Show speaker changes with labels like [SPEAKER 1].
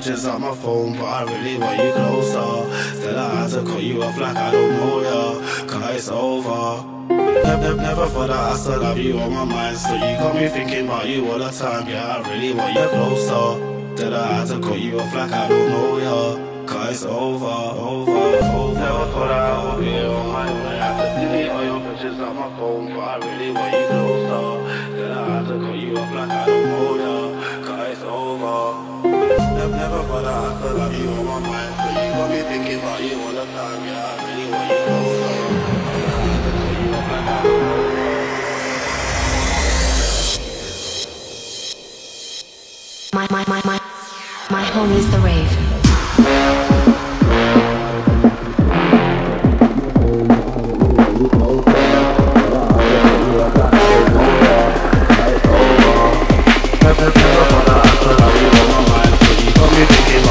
[SPEAKER 1] pictures on my phone, but I really want you closer. Still I had to cut you off like I don't know ya, cause it's over. Never thought that I still have you on my mind. So you got me thinking about you all the time. Yeah, I really want you closer. Still I had to cut you off like I don't know ya, cause it's over. Never thought I would be on my own. I had to delete all your pictures on my phone, but I really want you closer. Still I had to cut you off like I don't know ya, cause it's over. Never thought that I still have you on my mind. So you got me thinking about you all the time. Yeah, I really want you closer.
[SPEAKER 2] My home is the rave.
[SPEAKER 1] Never thought I still have you on my mind. So you got me thinking